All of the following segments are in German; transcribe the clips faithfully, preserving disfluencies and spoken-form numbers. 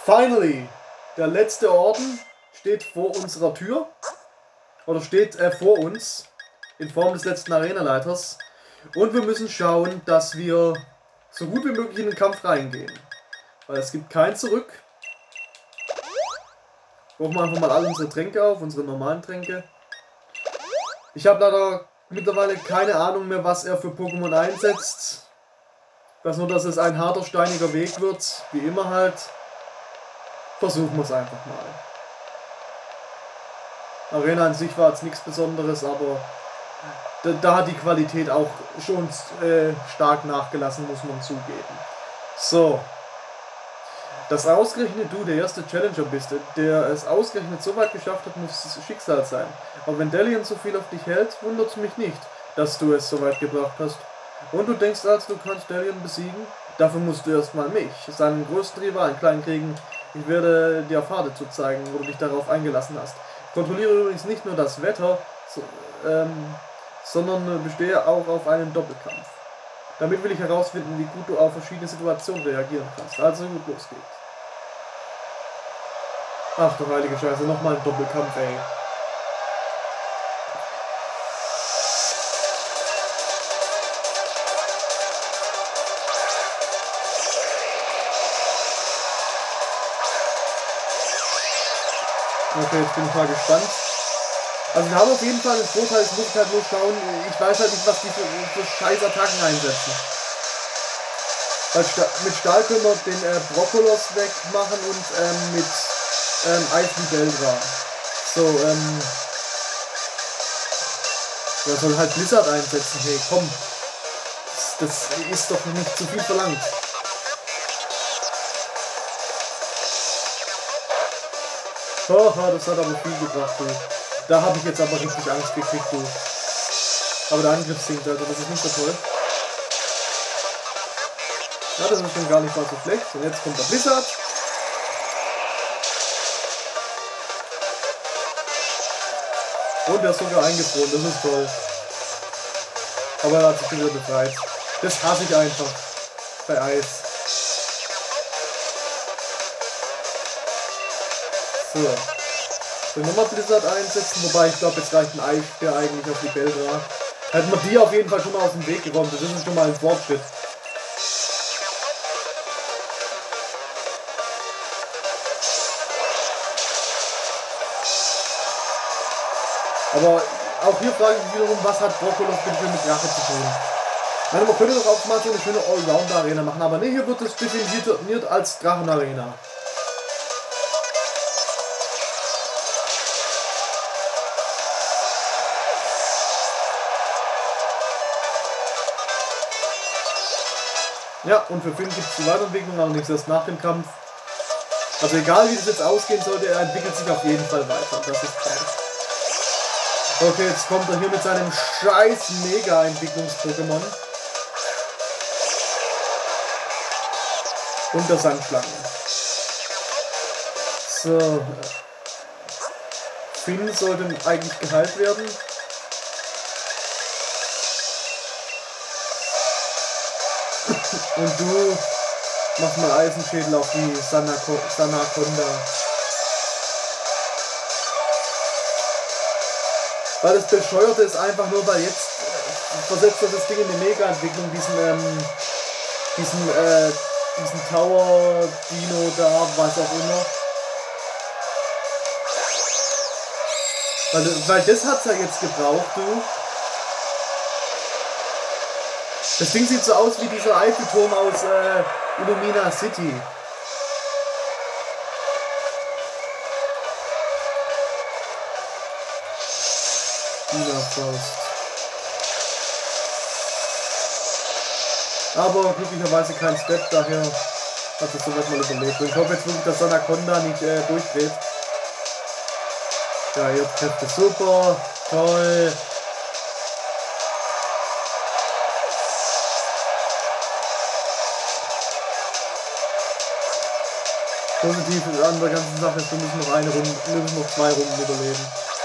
Finally! Der letzte Orden steht vor unserer Tür. Oder steht äh, vor uns. In Form des letzten Arenaleiters. Und wir müssen schauen, dass wir so gut wie möglich in den Kampf reingehen. Weil es gibt kein Zurück. Brauchen wir einfach mal alle unsere Tränke auf, unsere normalen Tränke. Ich habe leider mittlerweile keine Ahnung mehr, was er für Pokémon einsetzt. Ich weiß nur, dass es ein harter, steiniger Weg wird. Wie immer halt. Versuchen wir es einfach mal. Arena an sich war jetzt nichts Besonderes, aber da, da hat die Qualität auch schon äh, stark nachgelassen, muss man zugeben. So. Dass ausgerechnet du der erste Challenger bist, der es ausgerechnet so weit geschafft hat, muss Schicksal sein. Aber wenn Dalian so viel auf dich hält, wundert es mich nicht, dass du es so weit gebracht hast. Und du denkst also, du kannst Dalian besiegen? Dafür musst du erstmal mich, seinen größten Rivalen, klein kriegen. Ich werde dir Pfade zu zeigen, wo du dich darauf eingelassen hast. Ich kontrolliere übrigens nicht nur das Wetter, so, ähm, sondern bestehe auch auf einen Doppelkampf. Damit will ich herausfinden, wie gut du auf verschiedene Situationen reagieren kannst. Also gut, los geht's. Ach du heilige Scheiße, nochmal ein Doppelkampf, ey. Okay, jetzt bin ich mal gespannt. Also wir haben auf jeden Fall den Vorteil, ich muss halt nur schauen, ich weiß halt nicht, was die für, für scheiß Attacken einsetzen. Weil Sta mit Stahl können wir den äh, Brokkolos wegmachen und ähm, mit ähm, Eis wie Beldra. So, ähm... der soll halt Blizzard einsetzen, hey, komm. Das, das ist doch nicht zu viel verlangt. Haha, das hat aber viel gebracht, du. Da habe ich jetzt aber richtig Angst gekriegt, du. Aber der Angriff sinkt, also das ist nicht so toll. Ja, das ist schon gar nicht mal so schlecht. Und jetzt kommt der Blizzard. Und der ist sogar eingefroren, das ist toll. Aber er hat sich wieder befreit. Das hasse ich einfach. Bei Eis. So. Wenn wir nochmal Blizzard einsetzen, wobei ich glaube, jetzt reicht ein Eisbär eigentlich auf die Beldra. Hätten wir die auf jeden Fall schon mal aus dem Weg geräumt, das ist schon mal ein Fortschritt. Aber auch hier frage ich mich wiederum, was hat Brokkolos bitte mit Rache zu tun? Ich meine, man könnte doch auch mal so eine schöne Allrounder-Arena machen, aber ne, hier wird es definiert als Drachen-Arena. Ja, und für Finn gibt es die Weiterentwicklung, allerdings erst nach dem Kampf. Also egal wie das jetzt ausgehen sollte, er entwickelt sich auf jeden Fall weiter. Das ist klar. Okay, jetzt kommt er hier mit seinem scheiß Mega-Entwicklungs-Pokémon. Und der Sandschlange. So. Finn sollte eigentlich geheilt werden. Und du machst mal Eisenschädel auf die Sanako Sanaconda. Weil das Bescheuerte ist einfach nur, weil jetzt äh, versetzt das Ding in die Mega-Entwicklung, diesen, ähm, diesen, äh, diesen Tower-Dino da, was auch immer. Weil, weil das hat's ja jetzt gebraucht, du. Das Ding sieht so aus wie dieser Eiffelturm aus äh, Illumina City. Faust. Aber glücklicherweise kein Step, daher hat es soweit mal überlebt. Und ich hoffe jetzt wirklich, dass Sanaconda nicht äh, durchdreht. Ja, jetzt Kräfte super, toll. Positiv an der ganzen Sache ist, wir müssen noch eine Runde, wir müssen noch zwei Runden überleben.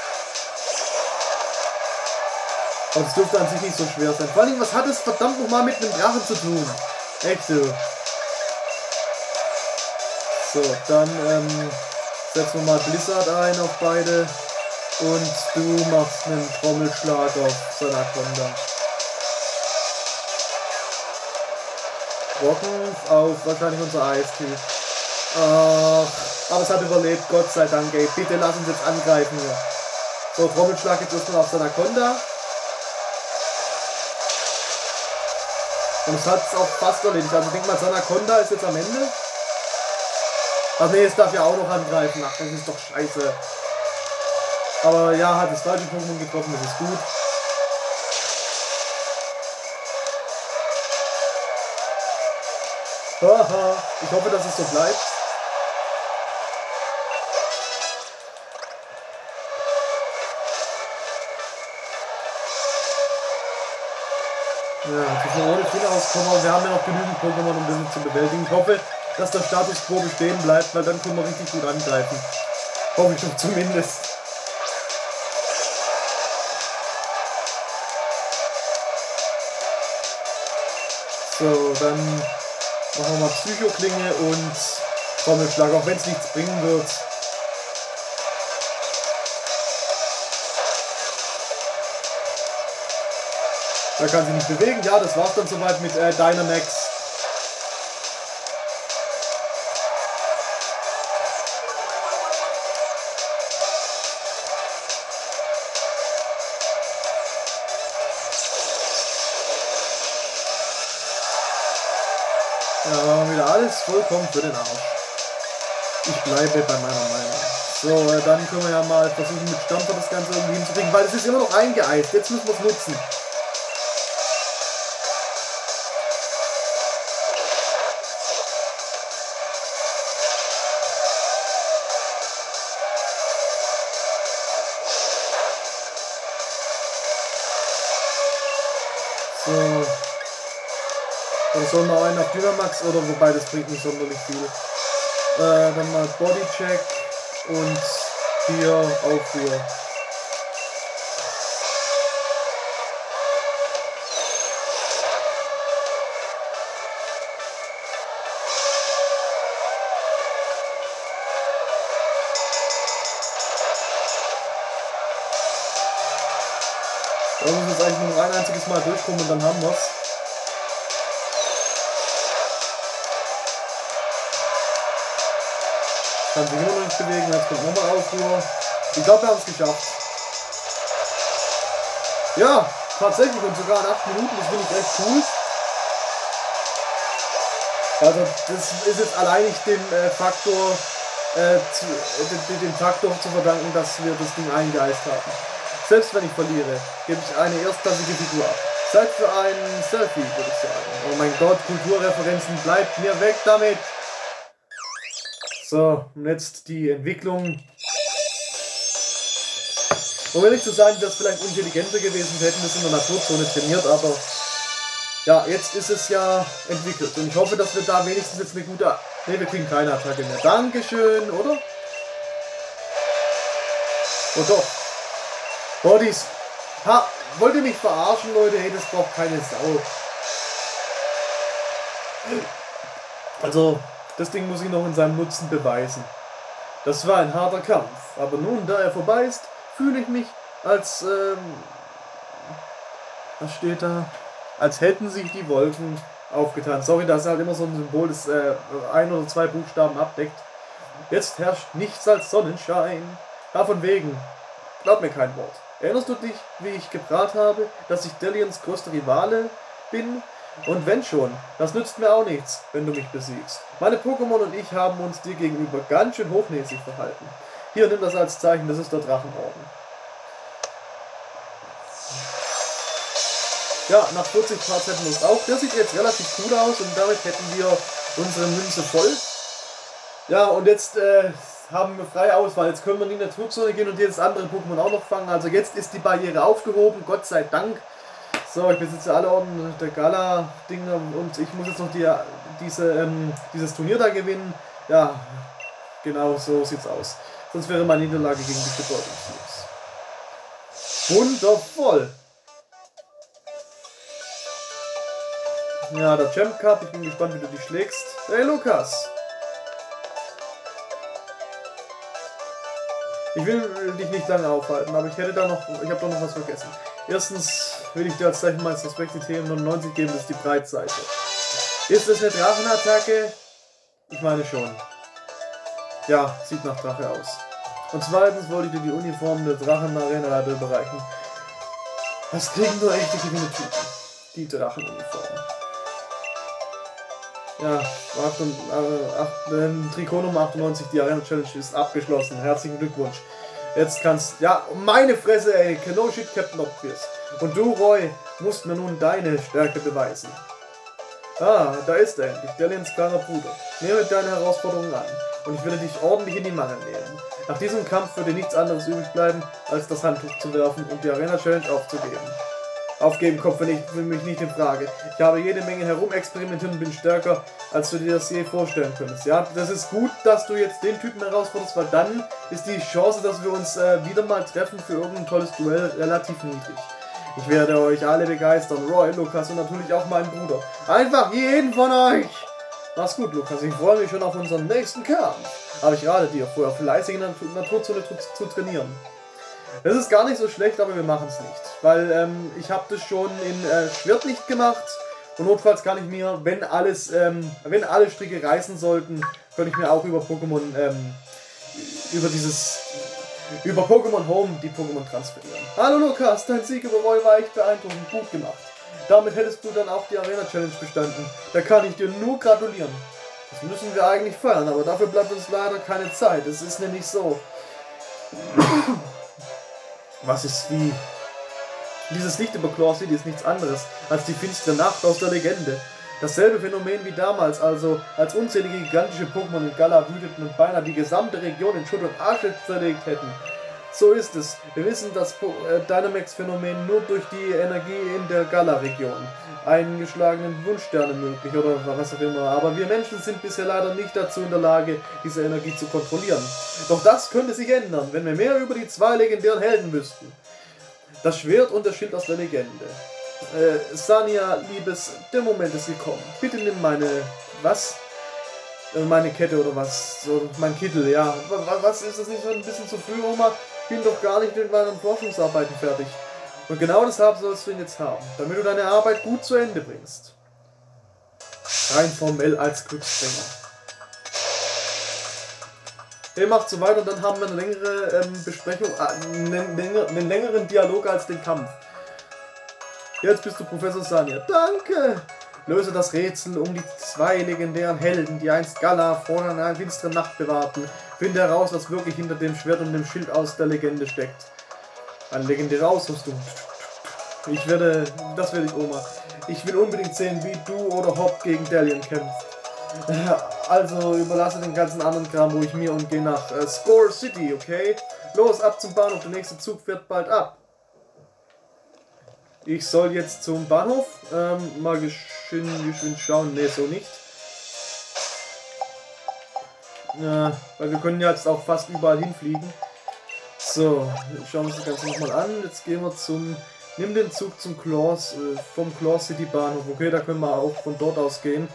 Aber es dürfte an sich nicht so schwer sein. Vor allem, was hat es verdammt nochmal mit einem Drachen zu tun? Echt so. So, dann ähm, setzen wir mal Blizzard ein auf beide. Und du machst einen Trommelschlag auf Sanaconda. Rocken auf wahrscheinlich unser Eistyp. Ach, aber es hat überlebt, Gott sei Dank, ey. Bitte lass uns jetzt angreifen hier. So, Trommelschlag jetzt erstmal auf Sanaconda. Und es hat es auch fast erledigt. Also ich denke mal, Sanaconda ist jetzt am Ende. Ach nee, es darf ja auch noch angreifen. Ach, das ist doch scheiße. Aber ja, hat das falsche Pokémon getroffen, das ist gut. Haha, ich hoffe, dass es so bleibt. Ja, jetzt müssen wir ohne Fehler auskommen, aber wir haben ja noch genügend Pokémon, um das zu bewältigen. Ich hoffe, dass der Status Quo bestehen bleibt, weil dann können wir richtig gut angreifen. Hoffe ich doch zumindest. So, dann machen wir mal Psychoklinge und Trommelschlag, auch wenn es nichts bringen wird. Er kann sich nicht bewegen. Ja, das war's dann soweit mit äh, Dynamax. Ja, machen wir wieder alles vollkommen für den Arsch. Ich bleibe bei meiner Meinung. So, äh, dann können wir ja mal versuchen mit Stampfer das Ganze irgendwie hinzukriegen, weil es ist immer noch eingeeist. Jetzt müssen wir es nutzen. So. Oder sollen wir einen auf Dynamax oder wobei das bringt nicht sonderlich viel. Äh, dann mal Bodycheck und hier Aufruhr. Da müssen wir jetzt eigentlich nur noch ein einziges Mal durchkommen und dann haben wir es. Kann sich immer noch nicht bewegen, jetzt kommt nochmal Aufruhr. Ich glaube, wir haben es geschafft. Ja, tatsächlich und sogar in acht Minuten, das finde ich echt cool. Also das ist jetzt alleinig dem äh, Faktor, äh, zu, äh, dem Faktor zu verdanken, dass wir das Ding eingeeist haben. Selbst wenn ich verliere, gebe ich eine erstklassige Figur ab. Zeit für ein Selfie, würde ich sagen. Oh mein Gott, Kulturreferenzen, bleibt mir weg damit! So, und jetzt die Entwicklung. Um ehrlich zu sein, das vielleicht intelligenter gewesen, wir hätten das in der Naturzone trainiert, aber ja, jetzt ist es ja entwickelt. Und ich hoffe, dass wir da wenigstens jetzt eine gute... Ne, wir kriegen keine Attacke mehr. Dankeschön, oder? Oh doch. Bodies. Ha, wollt ihr mich verarschen, Leute? Hey, das braucht keine Sau. Also... Das Ding muss ich noch in seinem Nutzen beweisen. Das war ein harter Kampf, aber nun, da er vorbei ist, fühle ich mich als, ähm, was steht da? Als hätten sich die Wolken aufgetan. Sorry, das ist halt immer so ein Symbol, das äh, ein oder zwei Buchstaben abdeckt. Jetzt herrscht nichts als Sonnenschein. Davon wegen, glaub mir kein Wort. Erinnerst du dich, wie ich geprahlt habe, dass ich Delians größter Rivale bin? Und wenn schon, das nützt mir auch nichts, wenn du mich besiegst. Meine Pokémon und ich haben uns dir gegenüber ganz schön hochnäsig verhalten. Hier, nimm das als Zeichen, das ist der Drachenorden. Ja, nach vierzig Parts hätten wir es auch. Der sieht jetzt relativ cool aus und damit hätten wir unsere Münze voll. Ja, und jetzt äh, haben wir freie Auswahl. Jetzt können wir in die Naturzone gehen und jedes andere Pokémon auch noch fangen. Also jetzt ist die Barriere aufgehoben, Gott sei Dank. So, ich besitze alle Orden der Gala-Dinger und ich muss jetzt noch die, diese, ähm, dieses Turnier da gewinnen. Ja, genau so sieht's aus. Sonst wäre meine Niederlage gegen dich bedeutungslos. Wundervoll! Ja, der Champ Cup, ich bin gespannt, wie du dich schlägst. Hey Lukas! Ich will dich nicht lange aufhalten, aber ich hätte da noch, ich habe da noch was vergessen. Erstens will ich dir als Zeichen meines Respekts die T M neunundneunzig geben, das ist die Breitseite. Ist das eine Drachenattacke? Ich meine schon. Ja, sieht nach Drache aus. Und zweitens wollte ich dir die Uniform der Drachenarena überreichen. Das kriegen nur echte Gewinnertypen. Die Drachenuniform. Ja, Trikot Nummer achtundneunzig, die Arena Challenge ist abgeschlossen. Herzlichen Glückwunsch. Jetzt kannst... Ja, meine Fresse, ey. No shit, Captain Obvious. Und du, Roy, musst mir nun deine Stärke beweisen. Ah, da ist er endlich. Dalians kleiner Bruder. Nehme deine Herausforderungen an. Und ich werde dich ordentlich in die Mangel nehmen. Nach diesem Kampf würde nichts anderes übrig bleiben, als das Handtuch zu werfen und die Arena Challenge aufzugeben. Aufgeben kommt für, nicht, für mich nicht in Frage. Ich habe jede Menge herumexperimentiert und bin stärker, als du dir das je vorstellen könntest. Ja, das ist gut, dass du jetzt den Typen herausforderst, weil dann ist die Chance, dass wir uns äh, wieder mal treffen für irgendein tolles Duell relativ niedrig. Ich werde euch alle begeistern. Roy, Lukas und natürlich auch meinen Bruder. Einfach jeden von euch! Mach's gut, Lukas. Ich freue mich schon auf unseren nächsten Kampf. Aber ich rate dir, vorher fleißig in der Naturzone zu, zu trainieren. Das ist gar nicht so schlecht, aber wir machen es nicht. Weil ähm, ich habe das schon in äh, Schwertlicht gemacht. Und notfalls kann ich mir, wenn alles, ähm, wenn alle Stricke reißen sollten, könnte ich mir auch über Pokémon, ähm, über dieses, über Pokémon Home die Pokémon transferieren. Hallo Lukas, dein Sieg über Roy war echt beeindruckend, gut gemacht. Damit hättest du dann auch die Arena Challenge bestanden. Da kann ich dir nur gratulieren. Das müssen wir eigentlich feiern, aber dafür bleibt uns leider keine Zeit. Es ist nämlich so. Was ist wie? Dieses Licht über Claw City ist nichts anderes als die finstere Nacht aus der Legende. Dasselbe Phänomen wie damals, also als unzählige gigantische Pokémon in Galar wüteten und beinahe die gesamte Region in Schutt und Asche zerlegt hätten. So ist es. Wir wissen das äh, Dynamax-Phänomen nur durch die Energie in der Galar-Region. Eingeschlagenen Wunschsterne möglich oder was auch immer. Aber wir Menschen sind bisher leider nicht dazu in der Lage, diese Energie zu kontrollieren. Doch das könnte sich ändern, wenn wir mehr über die zwei legendären Helden wüssten. Das Schwert und der Schild aus der Legende. Äh, Sania, Liebes, der Moment ist gekommen. Bitte nimm meine... Was? Äh, meine Kette oder was? So, mein Kittel, ja. Was, ist das nicht so ein bisschen zu früh, Oma? Ich bin doch gar nicht mit meinen Forschungsarbeiten fertig. Und genau deshalb sollst du ihn jetzt haben, damit du deine Arbeit gut zu Ende bringst. Rein formell als Glücksbringer. Er macht so weiter und dann haben wir eine längere ähm, Besprechung, äh, einen, länger, einen längeren Dialog als den Kampf. Jetzt bist du Professor Sania. Danke! Löse das Rätsel um die zwei legendären Helden, die einst Galar vor einer finsteren Nacht bewahrten. Finde heraus, was wirklich hinter dem Schwert und dem Schild aus der Legende steckt. Eine legendäre Ausrüstung. Ich werde... Das werde ich, Oma. Ich will unbedingt sehen, wie du oder Hop gegen Dalian kämpft. Also überlasse den ganzen anderen Kram ruhig mir und geh nach äh, Score City, okay? Los, ab zum Bahnhof, der nächste Zug fährt bald ab. Ich soll jetzt zum Bahnhof. Ähm, mal geschwind, geschwind schauen. Ne, so nicht. Ja, weil wir können ja jetzt auch fast überall hinfliegen. So, schauen wir uns das Ganze nochmal an. Jetzt gehen wir zum... Nimm den Zug zum Claws, äh, vom Claw City Bahnhof. Okay, da können wir auch von dort aus gehen.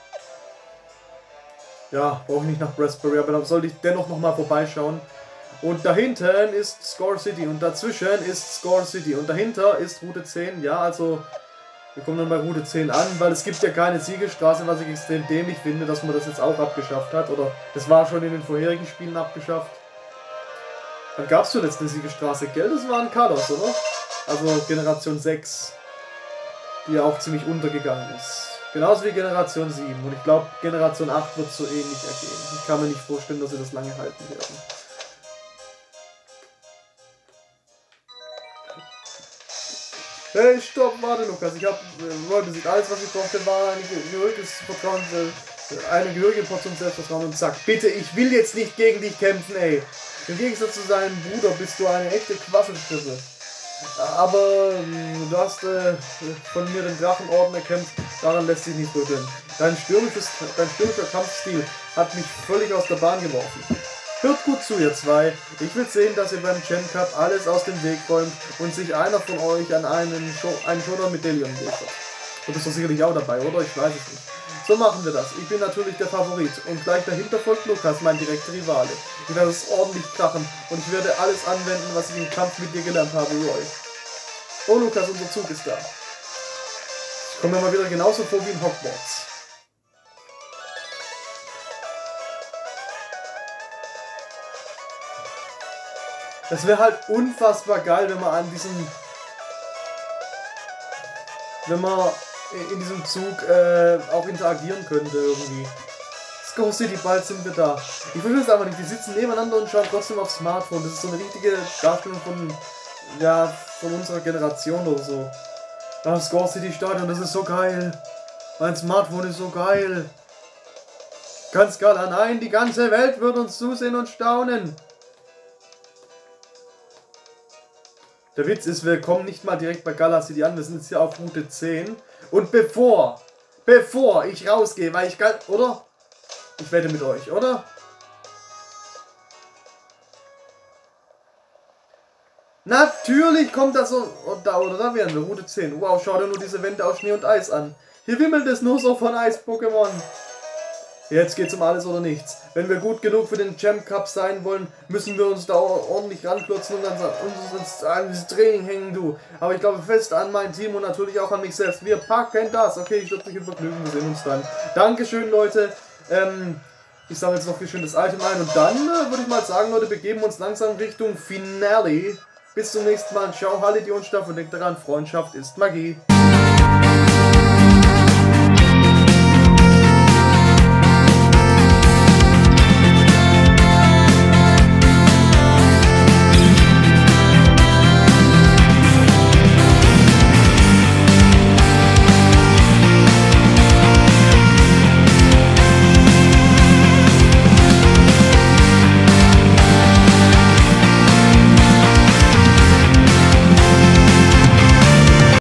Ja, brauche ich nicht nach Raspberry, aber da sollte ich dennoch nochmal vorbeischauen. Und dahinten ist Score City und dazwischen ist Score City und dahinter ist Route zehn. Ja, also wir kommen dann bei Route zehn an, weil es gibt ja keine Siegesstraße, was ich extrem dämlich finde, dass man das jetzt auch abgeschafft hat. Oder das war schon in den vorherigen Spielen abgeschafft. Dann gab es zuletzt eine Siegesstraße, gell? Das war ein Kalos, oder? Also Generation sechs, die ja auch ziemlich untergegangen ist. Genauso wie Generation sieben. Und ich glaube, Generation acht wird so ähnlich ergehen. Ich kann mir nicht vorstellen, dass sie das lange halten werden. Hey, stopp, warte Lukas. Ich habe äh, Roy besiegt. Alles, was ich brauchte, war eine gehörige Vertrauen, äh, eine gehörige Portion Selbstvertrauen und zack. Bitte, ich will jetzt nicht gegen dich kämpfen, ey. Im Gegensatz zu seinem Bruder bist du eine echte Quasselstrippe. Aber ähm, du hast äh, von mir den Drachenorden erkämpft, daran lässt sich nicht rütteln. Dein, stürmisches, dein stürmischer Kampfstil hat mich völlig aus der Bahn geworfen. Hört gut zu, ihr zwei. Ich will sehen, dass ihr beim Gen Cup alles aus dem Weg räumt und sich einer von euch an einen, Scho einen Showdown mit Dalian liefert. Du bist doch sicherlich auch dabei, oder? Ich weiß es nicht. So machen wir das. Ich bin natürlich der Favorit. Und gleich dahinter folgt Lukas, mein direkter Rivale. Ich werde es ordentlich krachen. Und ich werde alles anwenden, was ich im Kampf mit dir gelernt habe, Roy. Oh, Lukas, unser Zug ist da. Ich komme mir mal wieder genauso vor wie in Hogwarts. Das wäre halt unfassbar geil, wenn man an diesem... Wenn man in diesem Zug äh, auch interagieren könnte irgendwie. Score City, bald sind wir da. Ich verstehe es einfach nicht, die sitzen nebeneinander und schauen trotzdem aufs Smartphone. Das ist so eine richtige Darstellung von, ja, von unserer Generation oder so. Ah, Score City Stadion, das ist so geil. Mein Smartphone ist so geil. Ganz geil, ah nein, die ganze Welt wird uns zusehen und staunen. Der Witz ist, wir kommen nicht mal direkt bei Gala City an, wir sind jetzt hier auf Route zehn. Und bevor, bevor ich rausgehe, weil ich geil, oder? Ich wette mit euch, oder? Natürlich kommt das so, oh, da oder da wären wir, Route zehn. Wow, schau dir nur diese Wände aus Schnee und Eis an. Hier wimmelt es nur so von Eis-Pokémon. Jetzt geht's um alles oder nichts. Wenn wir gut genug für den Champ Cup sein wollen, müssen wir uns da ordentlich ranklotzen und dann uns an dieses Training hängen, du. Aber ich glaube fest an mein Team und natürlich auch an mich selbst. Wir packen das. Okay, ich würde mich Vergnügen, wir sehen uns dann. Dankeschön, Leute. Ähm, ich sammle jetzt noch viel schön das Item ein und dann äh, würde ich mal sagen, Leute, begeben uns langsam Richtung Finale. Bis zum nächsten Mal. Ciao, haltet die Ohren steif und denkt daran, Freundschaft ist Magie.